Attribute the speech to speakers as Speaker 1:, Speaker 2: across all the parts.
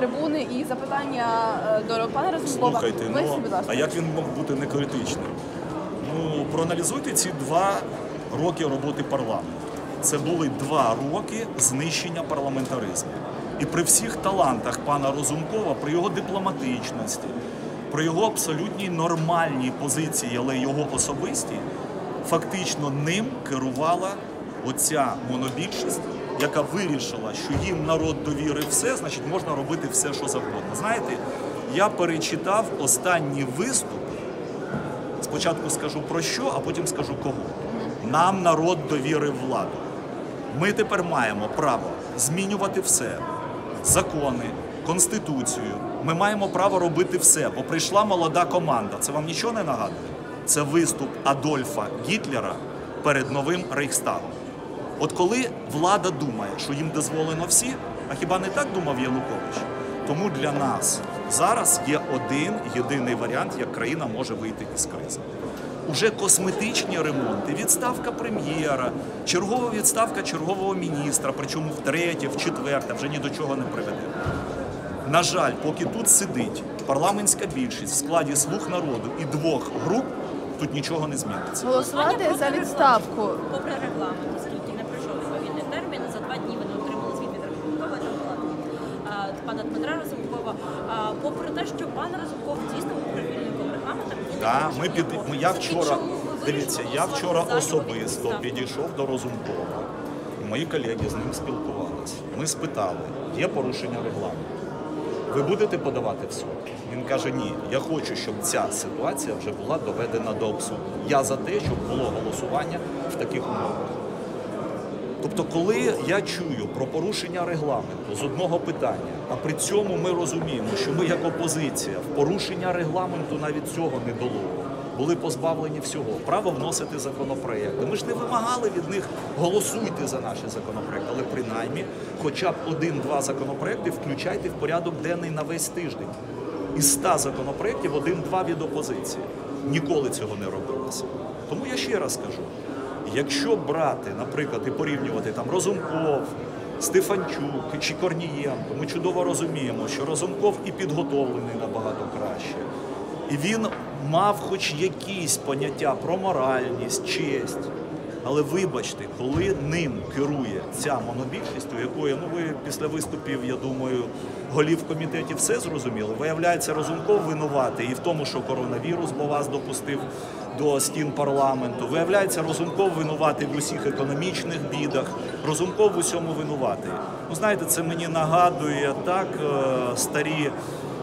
Speaker 1: трибуни і запитання до пана Разумкова.
Speaker 2: Слухайте, а як він мог бути некритичним? Ну, проаналізуйте ці 2 роки роботи парламенту. Це були 2 роки знищення парламентаризму. І при всіх талантах пана Разумкова, при його дипломатичності, при його абсолютній нормальній позиції, але його особистій, фактично ним керувала оця монобільшість, яка вирішила, що їм народ довірив все, значить можна робити все, що завгодно. Знаєте, я перечитав останній виступ, спочатку скажу про що, а потім скажу кого. Нам народ довірив владу. Ми тепер маємо право змінювати все. Закони, Конституцію. Ми маємо право робити все, бо прийшла молода команда. Це вам нічого не нагадує? Це виступ Адольфа Гітлера перед новим Рейхстагом. От коли влада думає, що їм дозволено всі, а хіба не так думав Янукович? Тому для нас зараз є один єдиний варіант, як країна може вийти із кризи. Уже косметичні ремонти, відставка прем'єра, чергова відставка чергового міністра, причому втретє, вчетверте, вже ні до чого не приведе. На жаль, поки тут сидить парламентська більшість в складі «Слуг народу» і 2 груп, тут нічого не зміниться.
Speaker 1: Голосувати за відставку.
Speaker 3: Попри регламент, оскільки не пройшов відповідний термін, за 2 дні вони отримали звіт від Разумкова, пана Дмитра Разумкова. Попри те, що пан Разумков дійсно був прихильником регламенту,
Speaker 2: я вчора особисто підійшов до Разумкова. Мої колеги з ним спілкувалися. Ми спитали, є порушення регламенту. Ви будете подавати в суд? Він каже, ні, я хочу, щоб ця ситуація вже була доведена до абсурду. Я за те, щоб було голосування в таких умовах. Тобто, коли я чую про порушення регламенту з одного питання, а при цьому ми розуміємо, що ми як опозиція в порушення регламенту навіть цього недолугого були позбавлені всього, право вносити законопроекти. Ми ж не вимагали від них голосуйте за наші законопроекти, але принаймні хоча б 1-2 законопроекти включайте в порядок денний на весь тиждень. Із 100 законопроєктів 1-2 від опозиції. Ніколи цього не робилося. Тому я ще раз кажу, якщо брати, наприклад, і порівнювати там Разумков, Стефанчук чи Корнієнко, ми чудово розуміємо, що Разумков і підготовлений набагато краще. І він мав хоч якісь поняття про моральність, честь. Але вибачте, коли ним керує ця монобільшість, у якої, ви після виступів, я думаю, голів комітетів все зрозуміли, виявляється, Разумков винуватий і в тому, що коронавірус бо вас допустив до стін парламенту. Виявляється, Разумков винуватий в усіх економічних бідах, Разумков в усьому винуватий. Знаєте, це мені нагадує так старі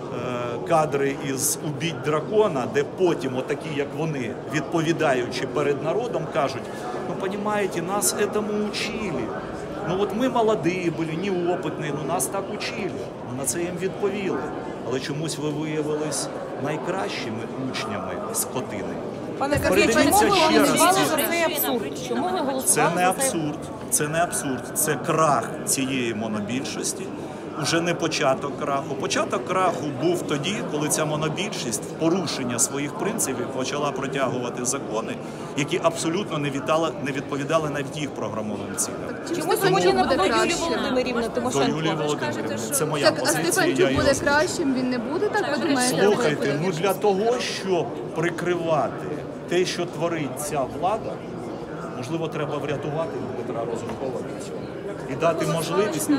Speaker 2: кадри із «Убить дракона», де потім, отакі, як вони, відповідаючи перед народом, кажуть, понимаете, нас этому учили. Вот ми молоді були, неопитні, нас так учили. На це їм відповіли. Але чомусь ви виявились найкращими учнями скотини.
Speaker 1: Пане
Speaker 2: Передивіться ще раз.
Speaker 3: Чому ви голосували?
Speaker 2: Це не абсурд. Це крах цієї монобільшості. Уже не початок краху. Початок краху був тоді, коли ця монобільшість в порушення своїх принципів почала протягувати закони, які абсолютно не відповідали навіть їх програмовим цілям.
Speaker 1: Чому сьогодні не буде
Speaker 3: Юлії Володимирівни
Speaker 2: До Юлії Володимирівни. Це моя позиція.
Speaker 1: А Стефанчук буде кращим, він не буде так, ви думаєте?
Speaker 2: Слухайте, для того, щоб прикривати те, що творить ця влада, можливо, треба врятувати Дмитра Разумкова від цього. І дати можливість,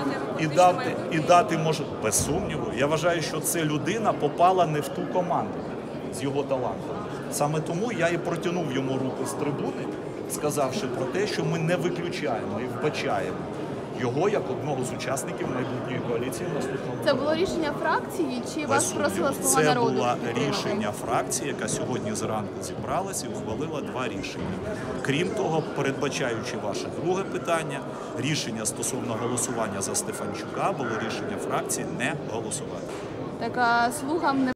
Speaker 2: без сумніву. Я вважаю, що ця людина попала не в ту команду з його талантом. Саме тому я і протягнув йому руку з трибуни, сказавши про те, що ми не виключаємо і вбачаємо його як одного з учасників майбутньої коаліції наступного року.
Speaker 1: Це було рішення фракції чи вас просила «Слуга народу»?
Speaker 2: Це було рішення фракції, яка сьогодні зранку зібралася і ухвалила 2 рішення. Крім того, передбачаючи ваше друге питання, рішення стосовно голосування за Стефанчука, було рішення фракції не голосувати.
Speaker 1: Так, а «Слугам» не